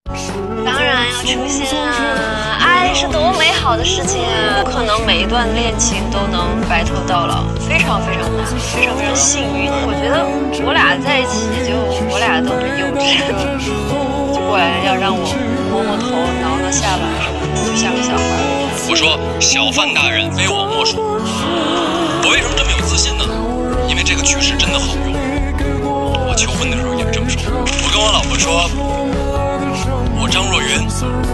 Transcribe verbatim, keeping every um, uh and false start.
当然要出现啊！爱是多美好的事情啊！不可能每一段恋情都能白头到老，非常非常难，非常非常幸运。我觉得我俩在一起，就我俩都很幼稚，就过来要让我摸摸头、挠挠下巴什么的，就像个小孩。 我说小范大人非我莫属。我为什么这么有自信呢？因为这个曲式真的好用。我求婚的时候也是这么说。我跟我老婆说，我张若昀